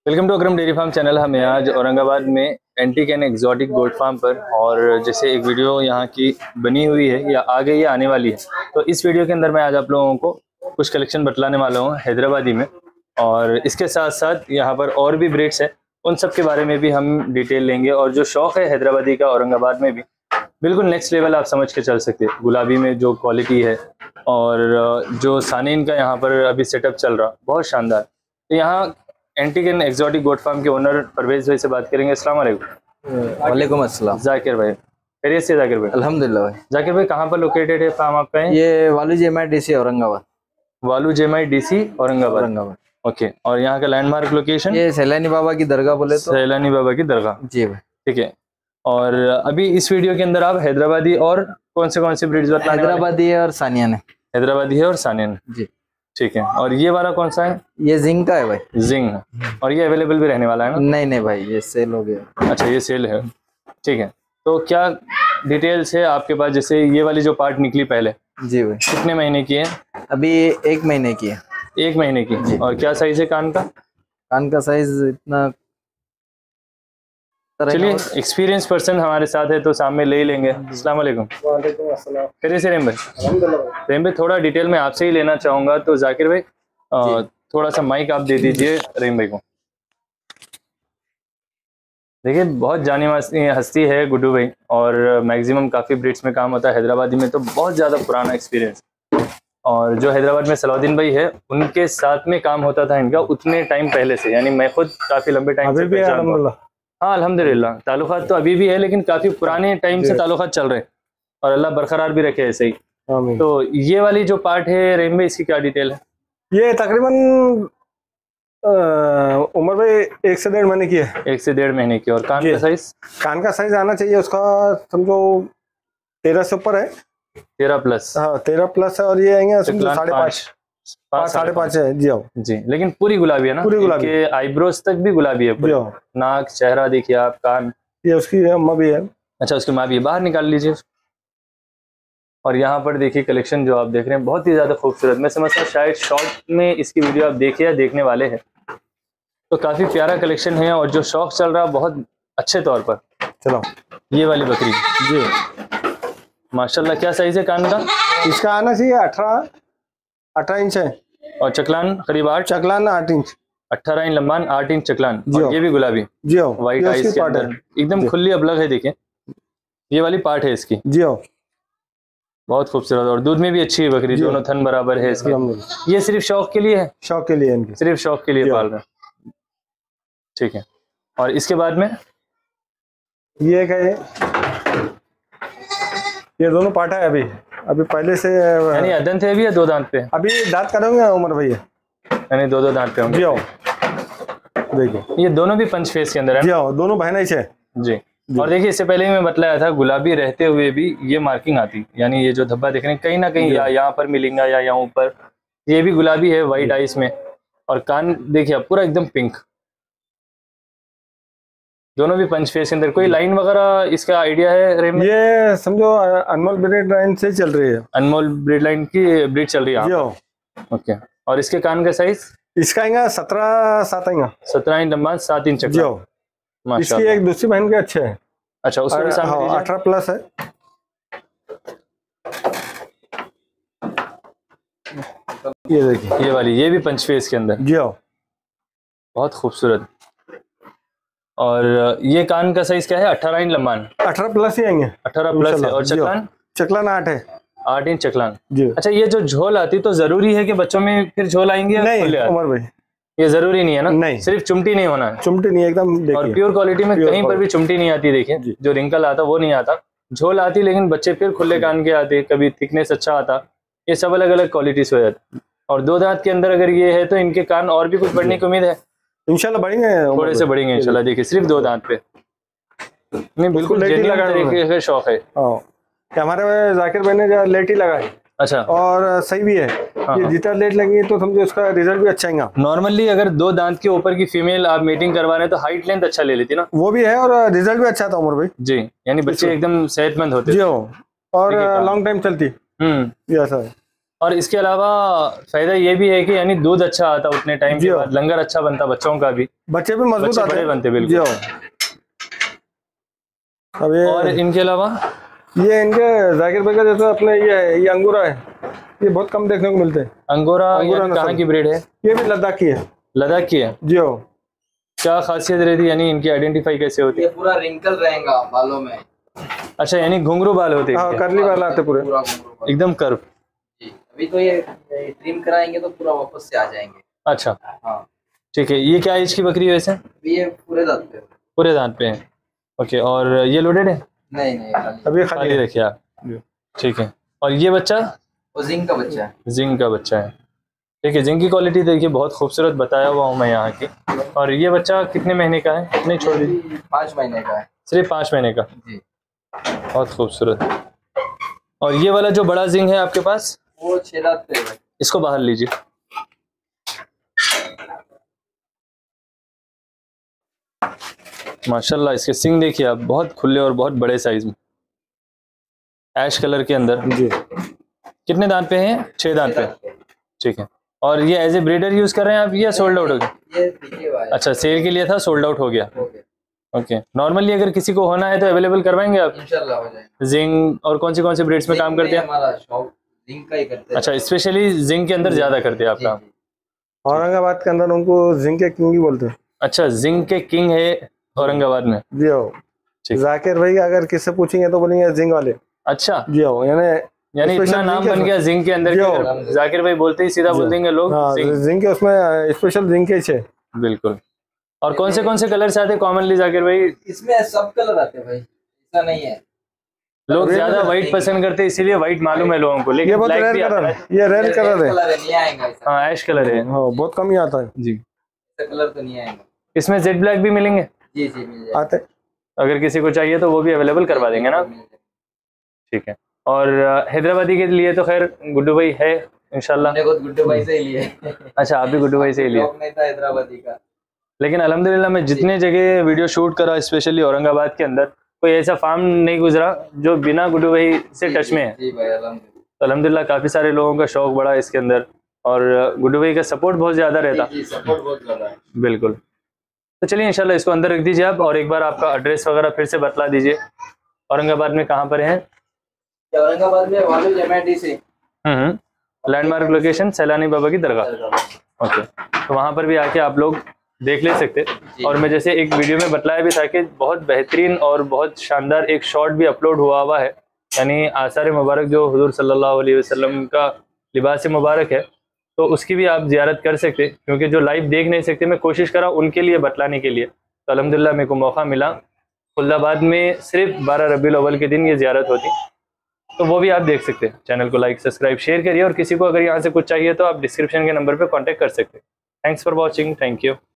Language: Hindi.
Welcome to Akram dairy farm channel. हम आज औरंगाबाद में antique and exotic goat farm पर, और जैसे एक वीडियो यहाँ की बनी हुई है या आ गई है, आने वाली है, तो इस वीडियो के अंदर मैं आज आप लोगों को कुछ कलेक्शन बतलाने वाला हूँ हैदराबादी में। और इसके साथ साथ यहाँ पर और भी ब्रीड्स है, उन सब के बारे में भी हम डिटेल लेंगे। और जो शौक़ है हैदराबादी का औरंगाबाद में भी बिल्कुल नेक्स्ट लेवल आप समझ के चल सकते हैं। गुलाबी में जो क्वालिटी है और जो सानीन का यहाँ पर अभी सेटअप चल रहा, बहुत शानदार। तो यहाँ antique and exotic goat farm के ओनर परवेज भाई से बात करेंगे। अस्सलाम वालेकुम। वालेकुम अस्सलाम। जाकिर भाई, खैरियत से जाकिर भाई? अल्हम्दुलिल्लाह भाई। जाकिर भाई, कहाँ पर लोकेटेड है फार्म आपका? है ये वालू जेएमआई डीसी औरंगाबाद। वालू जेएमआई डीसी औरंगाबाद। ओके, और यहाँ का लैंडमार्क लोकेशन? ये सैलानी बाबा की दरगाह बोले तो। सैलानी बाबा की दरगाह, जी भाई। ठीक है। और अभी इस वीडियो के अंदर आप हैदराबादी और कौन से ब्रीड्स बताने? हैदराबादी है और सानियन है। हैदराबादी है और सानियन, जी ठीक है। और ये वाला कौन सा है? ये जिंग का है भाई। जिंग। और ये अवेलेबल भी रहने वाला है ना? नहीं भाई, ये सेल हो गया। अच्छा, ये सेल है, ठीक है। तो क्या डिटेल्स है आपके पास? जैसे ये वाली जो पार्ट निकली पहले, जी भाई, कितने महीने की है? अभी 1 महीने की है। 1 महीने की। और क्या साइज है कान का? कान का साइज इतना, चलिए एक्सपीरियंस पर्सन हमारे साथ है तो सामने ले ही लेंगे। अस्सलाम वालेकुम। वालेकुम अस्सलाम। कैसे से रेम भाई? अल्हम्दुलिल्लाह। रेम भाई, थोड़ा डिटेल में आपसे ही लेना चाहूँगा, तो जाकिर भाई थोड़ा सा माइक आप दे दीजिए रेम भाई को। देखिए, बहुत जानी मानी हस्ती है गुड्डू भाई, और मैक्सिमम काफ़ी ब्रीड्स में काम होता है हैदराबादी में, तो बहुत ज़्यादा पुराना एक्सपीरियंस। और जो हैदराबाद में सलाउद्दीन भाई है, उनके साथ में काम होता था इनका उतने टाइम पहले से, यानी मैं खुद काफ़ी लंबे टाइम से पहचानता हूं। हाँ अल्हम्दुलिल्लाह, ताल्लुकात तो अभी भी है, लेकिन काफ़ी पुराने टाइम से ताल्लुकात चल रहे हैं, और अल्लाह बरकरार भी रखे ऐसे ही। तो ये वाली जो पार्ट है रेम भाई, इसकी क्या डिटेल है? ये तकरीबन उम्र भाई 1 से 1.5 महीने की है। 1 से 1.5 महीने की। और कान का साइज? कान का साइज आना चाहिए उसका, समझो 13 से ऊपर है। 13 प्लस? हाँ 13 प्लस है। और ये आएंगे 5.5 5.5 है। जी आओ जी। लेकिन पूरी गुलाबी है ना? पूरी गुलाबी, आईब्रोज तक भी गुलाबी है पूरी। नाक, चेहरा देखिए आप, कान। ये उसकी अम्मा भी है। अच्छा, उसकी माँ भी है। बाहर निकाल लीजिए। और यहाँ पर देखिए कलेक्शन जो आप देख रहे हैं बहुत ही ज्यादा खूबसूरत। मैं समझता हूँ शायद शॉर्ट में इसकी वीडियो आप देखिए या देखने वाले हैं, तो काफी प्यारा कलेक्शन है, और जो शौक चल रहा है बहुत अच्छे तौर पर। चलो, ये वाली बकरी जी माशाल्लाह, क्या साइज है कान का? इसका आना चाहिए 18 इंच है। और चकलान करीब 8? चकलान 8 इंच। 18 इंच लंबान, 8 इंच चकलान। और ये भी गुलाबी, जी हो, व्हाइट आइस के अंदर एकदम खुली अबलग है। देखिए ये वाली पार्ट है इसकी, जी हो, बहुत खूबसूरत। और दूध में भी अच्छी है बकरी, दोनों थन बराबर है इसके। ये सिर्फ शौक के लिए है? शौक के लिए इनकी, सिर्फ शौक के लिए पाल रहे हैं, ठीक है। और इसके बाद में ये क्या है? ये दोनों पार्ट है अभी पहले से, यानी अदन थे अभी या 2 दांत पे? अभी दांत करोगे उमर भैया, यानी 2 दांत पे होंगे। देखो ये दोनों भी पंच फेस के अंदर है? जी हाँ, दोनों बहन है जी। और देखिए, इससे पहले ही मैं बतलाया था, गुलाबी रहते हुए भी ये मार्किंग आती, यानी ये जो धब्बा देख रहे हैं कहीं ना कहीं या यहाँ पर मिलेगा या यहाँ ऊपर, ये भी गुलाबी है व्हाइट आइस में। और कान देखिए आप, पूरा एकदम पिंक। दोनों भी पंच फेस के अंदर। कोई लाइन वगैरह इसका आइडिया है रेम? ये समझो अनमोल ब्रीड लाइन से चल रही है। अनमोल ब्रीड लाइन की ब्रीड चल रही है। ओके। और इसके कान का साइज? इसका आएगा 17 आएगा। 17 इंच लंबा, 7 इंच चकला। इसकी एक दूसरी बहन के अच्छे हैं। अच्छा, उसका भी सामने 18 प्लस है। ये देखिए, ये वाली, ये भी पंच फेस के अंदर, जी हाँ, बहुत खूबसूरत। और ये कान का साइज क्या है? 18 इंच लंबान। 18 प्लस ही आएंगे। 18 प्लस है। और चकलान? चकलान 8 है। 8 इंच चकलान, जी। अच्छा, ये जो झोल आती तो जरूरी है कि बच्चों में फिर झोल आएंगे? नहीं उमर भाई, ये जरूरी नहीं है ना? नहीं, सिर्फ चिमटी नहीं होना है। चिमटी नहीं, एकदम। और प्योर क्वालिटी में कहीं पर भी चिमटी नहीं आती। देखिए, जो रिंकल आता वो नहीं आता, झोल आती, लेकिन बच्चे फिर खुले कान के आते, कभी थिकनेस अच्छा आता। ये सब अलग अलग क्वालिटी से हो जाती। और 2 दांत के अंदर अगर ये है तो इनके कान और भी कुछ बढ़ने की उम्मीद है? इंशाल्लाह बढ़ेंगे, थोड़े से बढ़ेंगे इंशाल्लाह। देखिए, सिर्फ 2 दांत पे नहीं, बिल्कुल जेन्युइन तरीके का शौक है। हमारे जाकिर भाई ने लेट ही लगाई। अच्छा, और सही भी है। ये जितना लेट लगी तो समझो उसका रिजल्ट भी अच्छा आएगा। नॉर्मली अगर 2 दांत के ऊपर की फीमेल आप मीटिंग करवा रहे हैं तो हाइट लेंथ अच्छा ले लेती ना? वो भी है, और रिजल्ट भी अच्छा था उमर भाई। जी, यानी बच्चे एकदम सेहतमंद होते जी हो, और लॉन्ग टाइम चलती। ये ऐसा है। और इसके अलावा फायदा ये भी है कि यानी दूध अच्छा आता उतने टाइम के बाद, लंगर अच्छा बनता बच्चों का भी, बच्चे भी मजबूत बच्चे आते बड़े हैं। बनते जी बिल्कुल। हाँ। अब ये और इनके अलावा ये इनके जाकिर भाई का जैसा अपने ये है, ये अंगूरा है, ये बहुत कम देखने को मिलते हैं। अंगोरा अंगोरा कहाँ की ब्रीड है? ये भी लद्दाख की है। लद्दाख की है। जी हो। क्या खासियत रहती है, यानी इनकी आइडेंटिफाई कैसे होती है? ये पूरा रिंकल रहेगा बालों में। अच्छा, यानी घुंघरू बाल होते हैं हाँ, इनके? करली वाला आते पूरे, पूरा घुंघरू बाल। एकदम कर्व। जी, अभी तो ये ट्रिम कराएंगे तो पूरा वापस से आ जाएंगे। अच्छा हाँ, ठीक है। ये क्या एज की बकरी है वैसे? अभी ये पूरे दांत पे। पूरे दांत पे है। ओके, और ये लोडेड है? नहीं खाली। अभी खाली खाली है। रखिए आप। ठीक है। और ये बच्चा? वो जिंक का बच्चा है। जिंक का बच्चा है। ठीक है, जिंक की क्वालिटी देखिए बहुत खूबसूरत बताया हुआ हूँ मैं यहाँ की। और ये बच्चा कितने महीने का है? नहीं छोड़ दीजिए। 5 महीने का है। सिर्फ 5 महीने का। जी। बहुत खूबसूरत। और ये वाला जो बड़ा जिंक है आपके पास, वो 6 दांत पे है भाई। इसको बाहर लीजिए। माशाल्लाह, इसके सिंग देखिए आप, बहुत खुले और बहुत बड़े साइज में, ऐश कलर के अंदर। जी। कितने दांत पे हैं? 6 दांत पे। ठीक है। और ये एज ए ब्रीडर यूज कर रहे हैं आप या सोल्ड आउट हो गया? ये दिखे हुआ है। अच्छा, सेल के लिए था, सोल्ड आउट हो गया। ओके। नॉर्मली अगर किसी को होना है तो अवेलेबल करवाएंगे आप? इंशाल्लाह हो जाएगा। जिंक और कौन सी ब्रीड्स में काम करते हैं? हमारा शॉप जिंक का ही करते हैं। अच्छा, स्पेशली जिंक के अंदर ज्यादा करते हैं आप काम? औरंगाबाद के अंदर उनको जिंक के किंग ही बोलते हैं। अच्छा, जिंक के किंग है औरंगाबाद में। जी हो। ठीक। जाकिर भाई अगर किससे पूछेंगे तो बोलेंगे जिंक वाले। अच्छा, जी हो, यानी इतना नाम बन गया जिंक के अंदर कि जाकिर भाई बोलते ही सीधा बोल देंगे लोग जिंक है, उसमें स्पेशल जिंक है। बिल्कुल। और कौन से कलर से आते हैं कॉमनली जाकिर भाई? इसमें सब कलर आते हैं भाई, ऐसा नहीं है। लोग ज्यादा व्हाइट पसंद करते हैं, इसीलिए व्हाइट मालूम है लोगों को, लेकिन ये बहुत ब्लैक रेयर भी आता कलर है। है, ये रेयर कलर है। नहीं आएगा ऐसा। हाँ, ऐश कलर है। हाँ, बहुत कम ही आता है। जी। ऐसा कलर तो नहीं आएगा। इसमें जेड ब्लैक भी मिलेंगे? जी मिल जाएगा। आते। अगर किसी को चाहिए तो वो भी अवेलेबल करवा देंगे ना? ठीक है। और हैदराबादी के लिए तो खैर गुड्डू भाई है इंशाल्लाह। हमने खुद गुड्डू भाई से ही लिए। अच्छा, आप भी गुड्डू भाई से ही लिए? शौक नहीं था हैदराबादी का। लेकिन अल्हम्दुलिल्लाह मैं जितने जगह वीडियो शूट करा, स्पेशली औरंगाबाद के अंदर, कोई ऐसा फार्म नहीं गुजरा जो बिना गुड्डू भाई से टच में है। जी भाई, अल्हम्दुलिल्लाह। तो अल्हम्दुलिल्लाह काफ़ी सारे लोगों का शौक बढ़ा इसके अंदर, और गुड्डू भाई का सपोर्ट बहुत ज़्यादा रहता। जी, सपोर्ट बहुत ज़्यादा है। बिल्कुल। तो चलिए इंशाल्लाह इसको अंदर रख दीजिए आप, और एक बार आपका एड्रेस वगैरह फिर से बतला दीजिए। औरंगाबाद में कहाँ पर है? औरंगाबाद में वालू एमआईडी से। लैंडमार्क लोकेशन सैलानी बाबा की दरगाह। ओके, तो वहाँ पर भी आके आप लोग देख ले सकते। और मैं जैसे एक वीडियो में बतलाया भी था कि बहुत बेहतरीन और बहुत शानदार एक शॉट भी अपलोड हुआ है, यानी आसार मुबारक जो हुजूर सल्लल्लाहु अलैहि वसल्लम का लिबास मुबारक है, तो उसकी भी आप ज़ियारत कर सकते, क्योंकि जो लाइव देख नहीं सकते मैं कोशिश करा उनके लिए बतलाने के लिए। तो अल्हम्दुलिल्लाह मेरे को मौका मिला। खुल्दाबाद में सिर्फ 12 रबीउल अव्वल के दिन ये ज़ियारत होती, तो वो भी आप देख सकते हैं। चैनल को लाइक सब्सक्राइब शेयर करिए, और किसी को अगर यहाँ से कुछ चाहिए तो आप डिस्क्रिप्शन के नंबर पर कॉन्टैक्ट कर सकते हैं। Thanks for watching. Thank you.